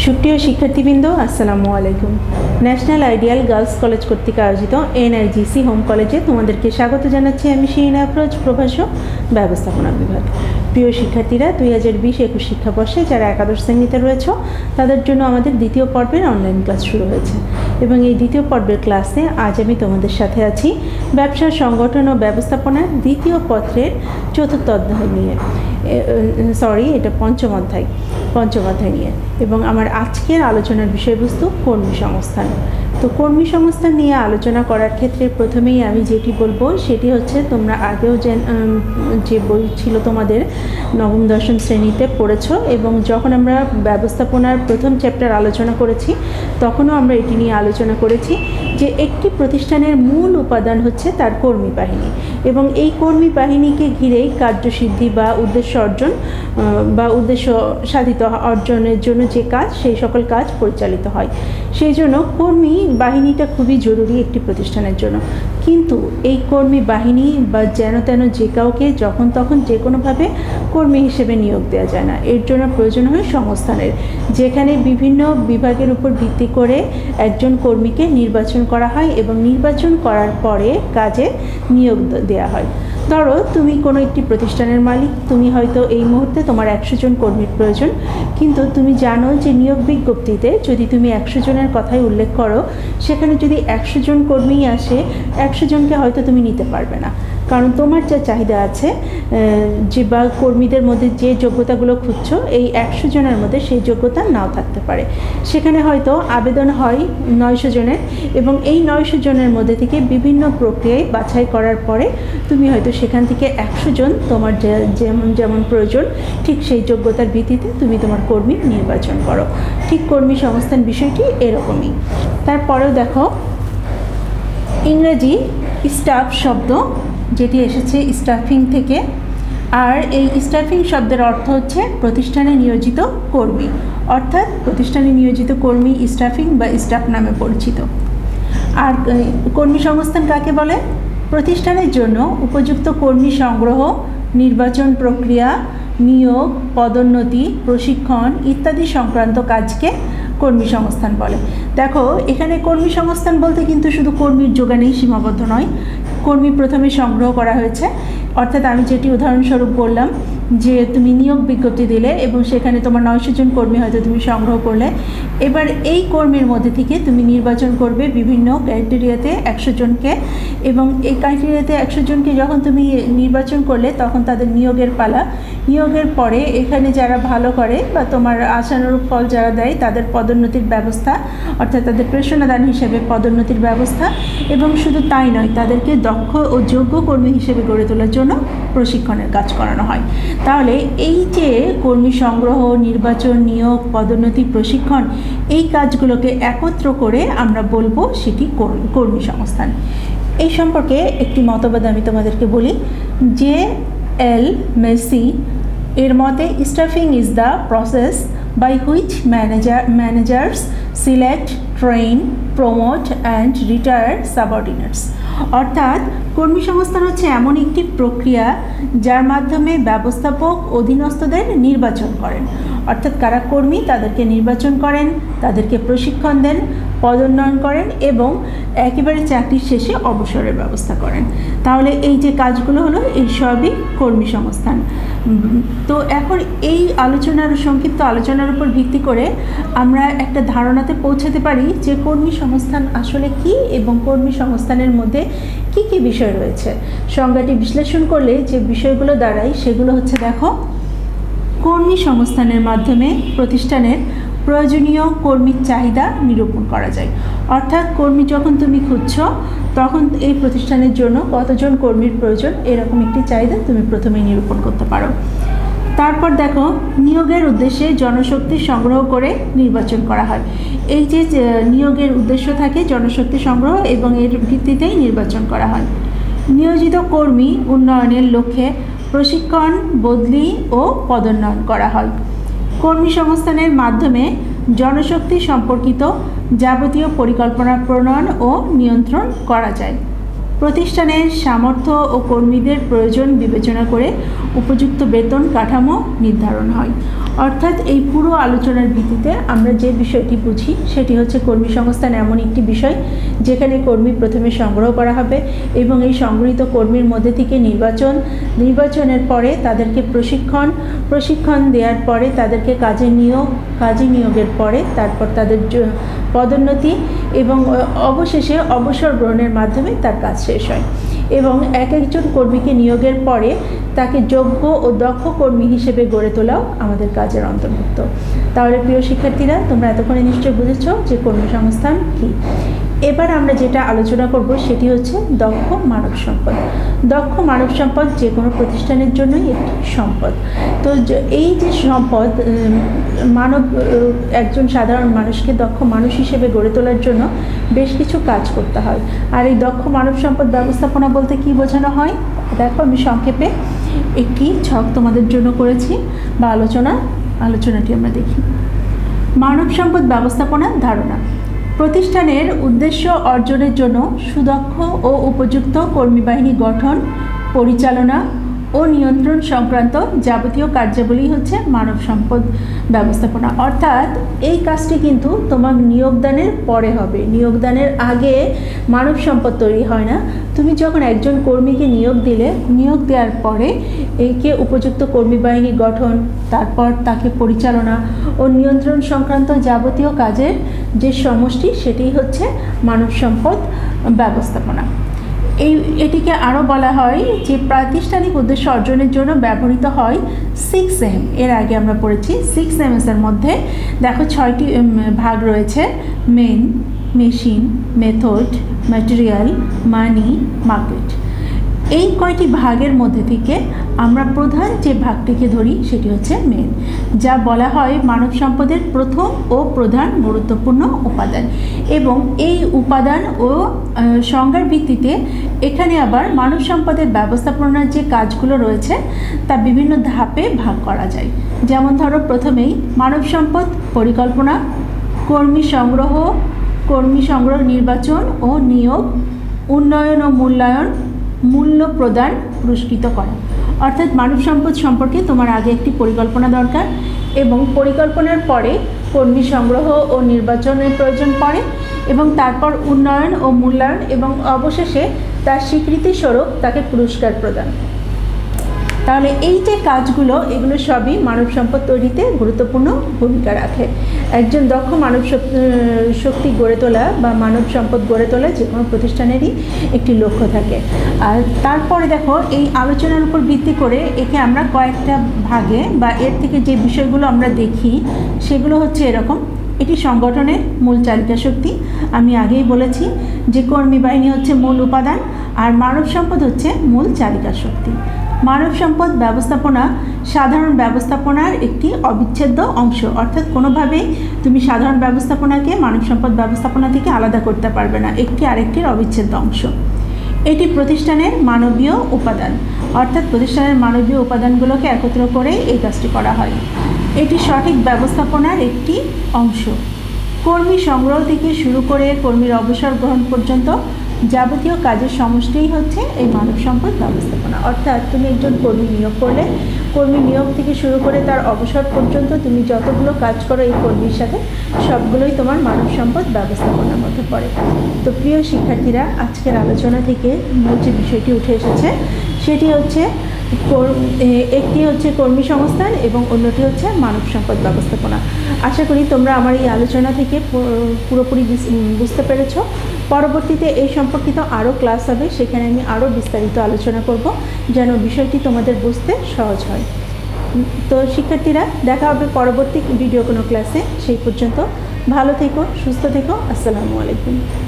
সুপ্রিয় শিক্ষার্থীবৃন্দ, আসসালামু আলাইকুম। ন্যাশনাল আইডিয়াল গার্লস কলেজ কর্তৃক আয়োজিত এনআইজিসি হোম কলেজে তোমাদেরকে স্বাগত জানাচ্ছি। আমি শিরিনা আফরোজ, প্রভাষক, ব্যবস্থাপনা বিভাগ। প্রিয় শিক্ষার্থীরা, 2020-21 শিক্ষাবর্ষে যারা একাদশ শ্রেণীতে রয়েছে তাদের জন্য আমাদের দ্বিতীয় পর্বের অনলাইন ক্লাস শুরু হয়েছে এবং এই দ্বিতীয় পর্বের ক্লাসে আজ আমি তোমাদের সাথে আছি ব্যবসা সংগঠন ও ব্যবস্থাপনার দ্বিতীয় পত্রের চতুর্থ অধ্যায় নিয়ে, এটা পঞ্চম অধ্যায় নিয়ে। এবং আমার আজকের আলোচনার বিষয়বস্তু কর্মী সংস্থান। তো কর্মী সংস্থান নিয়ে আলোচনা করার ক্ষেত্রে প্রথমেই আমি যেটি বলবো সেটি হচ্ছে, তোমরা আগেও যে বই ছিল তোমাদের নবম দশম শ্রেণীতে পড়েছ এবং যখন আমরা ব্যবস্থাপনার প্রথম চ্যাপ্টার আলোচনা করেছি তখনও আমরা এটি নিয়ে আলোচনা করেছি যে একটি প্রতিষ্ঠানের মূল উপাদান হচ্ছে তার কর্মী বাহিনী এবং এই কর্মী বাহিনীকে ঘিরেই কার্যসিদ্ধি বা উদ্দেশ্য অর্জন বা উদ্দেশ্য সাধিত অর্জনের জন্য যে কাজ, সেই সকল কাজ পরিচালিত হয়। সেই জন্য কর্মী বাহিনীটা খুবই জরুরি একটি প্রতিষ্ঠানের জন্য। কিন্তু এই কর্মী বাহিনী বা যেন তেন যে কাউকে যখন তখন যে কোনোভাবে কর্মী হিসেবে নিয়োগ দেওয়া যায় না। এর জন্য প্রয়োজন হয় সংস্থানের, যেখানে বিভিন্ন বিভাগের উপর ভিত্তি করে একজন কর্মীকে নির্বাচন করা হয় এবং নির্বাচন করার পরে কাজে নিয়োগ দেওয়া হয়। ধরো তুমি কোনো একটি প্রতিষ্ঠানের মালিক, তুমি হয়তো এই মুহূর্তে তোমার 100 জন কর্মীর প্রয়োজন, কিন্তু তুমি জানো যে নিয়োগ বিজ্ঞপ্তিতে যদি তুমি 100 জনের কথাই উল্লেখ করো, সেখানে যদি 100 জন কর্মী আসে, 100 জনকে হয়তো তুমি নিতে পারবে না, কারণ তোমার যা চাহিদা আছে যে বা কর্মীদের মধ্যে যে যোগ্যতাগুলো খুঁজছো, এই 100 জনের মধ্যে সেই যোগ্যতা নাও থাকতে পারে। সেখানে হয়তো আবেদন হয় 900 জনের এবং এই 900 জনের মধ্যে থেকে বিভিন্ন প্রক্রিয়ায় বাছাই করার পরে তুমি হয়তো সেখান থেকে 100 জন তোমার যেমন প্রয়োজন ঠিক সেই যোগ্যতার ভিত্তিতে তুমি তোমার কর্মী নির্বাচন করো। ঠিক কর্মী সংস্থান বিষয়টি এরকমই। তারপরেও দেখো, ইংরেজি স্টাফ শব্দ যেটি এসেছে স্টাফিং থেকে, আর এই স্টাফিং শব্দের অর্থ হচ্ছে প্রতিষ্ঠানে নিয়োজিত কর্মী, অর্থাৎ প্রতিষ্ঠানে নিয়োজিত কর্মী স্টাফিং বা স্টাফ নামে পরিচিত। আর কর্মী সংস্থান কাকে বলে? প্রতিষ্ঠানের জন্য উপযুক্ত কর্মী সংগ্রহ, নির্বাচন প্রক্রিয়া, নিয়োগ, পদোন্নতি, প্রশিক্ষণ ইত্যাদি সংক্রান্ত কাজকে কর্মী সংস্থান বলে। দেখো, এখানে কর্মী সংস্থান বলতে কিন্তু শুধু কর্মীর যোগানেই সীমাবদ্ধ নয়। কর্মী প্রথমে সংগ্রহ করা হয়েছে, অর্থাৎ আমি যেটি উদাহরণস্বরূপ বললাম যে তুমি নিয়োগ বিজ্ঞপ্তি দিলে এবং সেখানে তোমার 900 জন কর্মী হয়তো তুমি সংগ্রহ করলে। এবার এই কর্মীর মধ্যে থেকে তুমি নির্বাচন করবে বিভিন্ন ক্রাইটেরিয়াতে 100 জনকে, এবং এই ক্রাইটেরিয়াতে 100 জনকে যখন তুমি নির্বাচন করলে তখন তাদের নিয়োগের পালা। নিয়োগের পরে এখানে যারা ভালো করে বা তোমার আশানুরূপ ফল যারা দেয় তাদের পদোন্নতির ব্যবস্থা, অর্থাৎ তাদের প্রেষণাদান হিসেবে পদোন্নতির ব্যবস্থা, এবং শুধু তাই নয়, তাদেরকে দক্ষ ও যোগ্য কর্মী হিসেবে গড়ে তোলার জন্য প্রশিক্ষণের কাজ করানো হয়। তাহলে এই যে কর্মী সংগ্রহ, নির্বাচন, নিয়োগ, পদোন্নতি, প্রশিক্ষণ, এই কাজগুলোকে একত্র করে আমরা বলবো সেটি কর্মী সংস্থান। এই সম্পর্কে একটি মতবাদ আমি তোমাদেরকে বলি। J.L. Macy এর মতে, staffing is the process by which managers select, train, promote and retire subordinates। অর্থাৎ কর্মী সংস্থান হচ্ছে এমন একটি প্রক্রিয়া যার মাধ্যমে ব্যবস্থাপক অধীনস্থদের নির্বাচন করেন, অর্থাৎ কারা কর্মী তাদেরকে নির্বাচন করেন, তাদেরকে প্রশিক্ষণ দেন, পদোন্নয়ন করেন এবং একেবারে চাকরির শেষে অবসরের ব্যবস্থা করেন। তাহলে এই যে কাজগুলো হলো, এই সবই কর্মী সংস্থান। তো এখন এই সংক্ষিপ্ত আলোচনার উপর ভিত্তি করে আমরা একটা ধারণাতে পৌঁছাতে পারি যে কর্মী সংস্থান আসলে কি এবং কর্মী সংস্থানের মধ্যে কি কি বিষয় রয়েছে। সংজ্ঞাটি বিশ্লেষণ করলে যে বিষয়গুলো দাঁড়ায় সেগুলো হচ্ছে, দেখো, কর্মী সংস্থানের মাধ্যমে প্রতিষ্ঠানের প্রয়োজনীয় কর্মীর চাহিদা নিরূপণ করা যায়। অর্থাৎ কর্মী যখন তুমি খুঁজছো তখন এই প্রতিষ্ঠানের জন্য কতজন কর্মীর প্রয়োজন, এরকম একটি চাহিদা তুমি প্রথমেই নিরূপণ করতে পারো। তারপর দেখো, নিয়োগের উদ্দেশ্যে জনশক্তি সংগ্রহ করে নির্বাচন করা হয়। এই যে নিয়োগের উদ্দেশ্য থাকে জনশক্তি সংগ্রহ এবং এর ভিত্তিতেই নির্বাচন করা হয়। নিয়োজিত কর্মী উন্নয়নের লক্ষ্যে প্রশিক্ষণ, বদলি ও পদোন্নয়ন করা হয়। কর্মী সংস্থানের মাধ্যমে জনশক্তি সম্পর্কিত যাবতীয় পরিকল্পনা প্রণয়ন ও নিয়ন্ত্রণ করা যায়। প্রতিষ্ঠানের সামর্থ্য ও কর্মীদের প্রয়োজন বিবেচনা করে উপযুক্ত বেতন কাঠামো নির্ধারণ হয়। অর্থাৎ এই পুরো আলোচনার ভিত্তিতে আমরা যে বিষয়টি বুঝি সেটি হচ্ছে কর্মী সংস্থান এমন একটি বিষয় যেখানে কর্মী প্রথমে সংগ্রহ করা হবে এবং এই সংগৃহীত কর্মীর মধ্যে থেকে নির্বাচনের পরে তাদেরকে প্রশিক্ষণ দেওয়ার পরে তাদেরকে কাজে নিয়োগের পরে তারপর তাদের পদোন্নতি এবং অবশেষে অবসর গ্রহণের মাধ্যমে তার কাজ শেষ হয় এবং এক একজন কর্মীকে নিয়োগের পরে তাকে যোগ্য ও দক্ষ কর্মী হিসেবে গড়ে তোলাও আমাদের কাজের অন্তর্ভুক্ত। তাহলে প্রিয় শিক্ষার্থীরা, তোমরা এতক্ষণে নিশ্চয়ই বুঝেছ যে কর্মী সংস্থান কী। এবার আমরা যেটা আলোচনা করব সেটি হচ্ছে দক্ষ মানব সম্পদ। দক্ষ মানব সম্পদ যে কোনো প্রতিষ্ঠানের জন্যই একটি সম্পদ। তো এই যে সম্পদ একজন সাধারণ মানুষকে দক্ষ মানুষ হিসেবে গড়ে তোলার জন্য বেশ কিছু কাজ করতে হয়। আর এই দক্ষ মানব সম্পদ ব্যবস্থাপনা বলতে কি বোঝানো হয়, দেখো আমি সংক্ষেপে একটি ছক তোমাদের জন্য করেছি বা আলোচনাটি আমরা দেখি। মানব সম্পদ ব্যবস্থাপনার ধারণা: প্রতিষ্ঠানের উদ্দেশ্য অর্জনের জন্য সুদক্ষ ও উপযুক্ত কর্মী বাহিনী গঠন, পরিচালনা ও নিয়ন্ত্রণ সংক্রান্ত যাবতীয় কার্যাবলী হচ্ছে মানব সম্পদ ব্যবস্থাপনা। অর্থাৎ এই কাজটি কিন্তু তোমার নিয়োগদানের পরে হবে, নিয়োগদানের আগে মানব সম্পদ তৈরি হয় না। তুমি যখন একজন কর্মীকে নিয়োগ দেওয়ার পরে একে উপযুক্ত কর্মী বাহিনী গঠন, তারপর তাকে পরিচালনা ও নিয়ন্ত্রণ সংক্রান্ত যাবতীয় কাজের যে সমষ্টি সেটি হচ্ছে মানব সম্পদ ব্যবস্থাপনা। এটিকে আরও বলা হয় যে প্রাতিষ্ঠানিক উদ্দেশ্য অর্জনের জন্য ব্যবহৃত হয় 6M। এর আগে আমরা পড়েছি 6M's মধ্যে দেখো 6টি ভাগ রয়েছে: men, machine, method, material, money, market. এই কয়টি ভাগের মধ্যে থেকে আমরা প্রধান যে ভাগটিকে ধরি সেটি হচ্ছে মেন, যা বলা হয় মানব সম্পদের প্রথম ও প্রধান গুরুত্বপূর্ণ উপাদান। এবং এই উপাদান ও সংজ্ঞার ভিত্তিতে এখানে আবার মানব সম্পদের ব্যবস্থাপনার যে কাজগুলো রয়েছে তা বিভিন্ন ধাপে ভাগ করা যায়। যেমন ধরো, প্রথমেই মানব সম্পদ পরিকল্পনা, কর্মী সংগ্রহ, নির্বাচন ও নিয়োগ, উন্নয়ন ও মূল্য প্রদান, পুরস্কৃত করা। অর্থাৎ মানব সম্পদ সম্পর্কে তোমার আগে একটি পরিকল্পনা দরকার এবং পরিকল্পনার পরে কর্মী সংগ্রহ ও নির্বাচনের প্রয়োজন পড়ে এবং তারপর উন্নয়ন ও মূল্যায়ন এবং অবশেষে তার স্বীকৃতিস্বরূপ তাকে পুরস্কার প্রদান। তাহলে এই যে কাজগুলো, এগুলো সবই মানব সম্পদ তৈরিতে গুরুত্বপূর্ণ ভূমিকা রাখে। একজন দক্ষ মানব শক্তি গড়ে তোলা বা মানব সম্পদ গড়ে তোলা যে কোনো প্রতিষ্ঠানেরই একটি লক্ষ্য থাকে। আর তারপরে দেখো, এই আলোচনার উপর ভিত্তি করে একে আমরা কয়েকটা ভাগে বা এর থেকে যে বিষয়গুলো আমরা দেখি সেগুলো হচ্ছে এরকম: এটি সংগঠনের মূল চালিকা শক্তি। আমি আগেই বলেছি যে কর্মী বাহিনী হচ্ছে মূল উপাদান আর মানব সম্পদ হচ্ছে মূল চালিকা শক্তি। মানব সম্পদ ব্যবস্থাপনা সাধারণ ব্যবস্থাপনার একটি অবিচ্ছেদ্য অংশ। অর্থাৎ কোনোভাবেই তুমি সাধারণ ব্যবস্থাপনাকে মানব সম্পদ ব্যবস্থাপনা থেকে আলাদা করতে পারবে না, একটি আরেকটির অবিচ্ছেদ্য অংশ। এটি প্রতিষ্ঠানের মানবীয় উপাদান, অর্থাৎ প্রতিষ্ঠানের মানবীয় উপাদানগুলোকে একত্র করে এই কাজটি করা হয়। এটি সঠিক ব্যবস্থাপনার একটি অংশ। কর্মী সংগ্রহ থেকে শুরু করে কর্মীর অবসর গ্রহণ পর্যন্ত যাবতীয় কাজের সমষ্টিই হচ্ছে এই মানব সম্পদ ব্যবস্থাপনা। অর্থাৎ তুমি একজন কর্মী নিয়োগ করলে, কর্মী নিয়োগ থেকে শুরু করে তার অবসর পর্যন্ত তুমি যতগুলো কাজ করো এই কর্মীর সাথে, সবগুলোই তোমার মানব সম্পদ ব্যবস্থাপনার মধ্যে পড়ে। তো প্রিয় শিক্ষার্থীরা, আজকের আলোচনা থেকে মূল যে বিষয়টি উঠে এসেছে সেটি হচ্ছে একটি হচ্ছে কর্মী সংস্থান এবং অন্যটি হচ্ছে মানব সম্পদ ব্যবস্থাপনা। আশা করি তোমরা আমার এই আলোচনা থেকে পুরোপুরি বুঝতে পেরেছ। পরবর্তীতে এই সম্পর্কিত আরও ক্লাস হবে, সেখানে আমি আরও বিস্তারিত আলোচনা করব যেন বিষয়টি তোমাদের বুঝতে সহজ হয়। তো শিক্ষার্থীরা, দেখা হবে পরবর্তী ভিডিও কোনো ক্লাসে। সেই পর্যন্ত ভালো থেকো, সুস্থ থেকো। আসসালামু আলাইকুম।